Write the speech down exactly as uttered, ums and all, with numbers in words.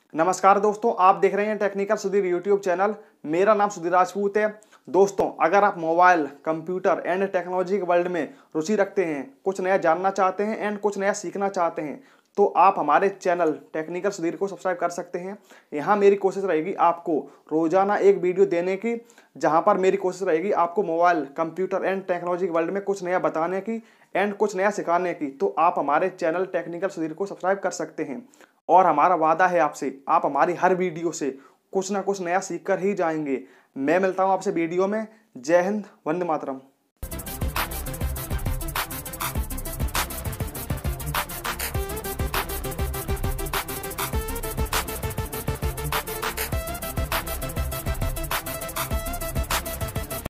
नमस्कार दोस्तों, आप देख रहे हैं टेक्निकल सुधीर यूट्यूब चैनल। मेरा नाम सुधीर राजपूत है। दोस्तों, अगर आप मोबाइल, कंप्यूटर एंड टेक्नोलॉजी के वर्ल्ड में रुचि रखते हैं, कुछ नया जानना चाहते हैं एंड कुछ नया सीखना चाहते हैं, तो आप हमारे चैनल टेक्निकल सुधीर को सब्सक्राइब कर सकते हैं। यहाँ मेरी कोशिश रहेगी आपको रोजाना एक वीडियो देने की, जहाँ पर मेरी कोशिश रहेगी आपको मोबाइल, कंप्यूटर एंड टेक्नोलॉजी के वर्ल्ड में कुछ नया बताने की एंड कुछ नया सिखाने की। तो आप हमारे चैनल टेक्निकल सुधीर को सब्सक्राइब कर सकते हैं और हमारा वादा है आपसे, आप हमारी हर वीडियो से कुछ ना कुछ नया सीख कर ही जाएंगे। मैं मिलता हूं आपसे वीडियो में। जय हिंद, वंदे मातरम।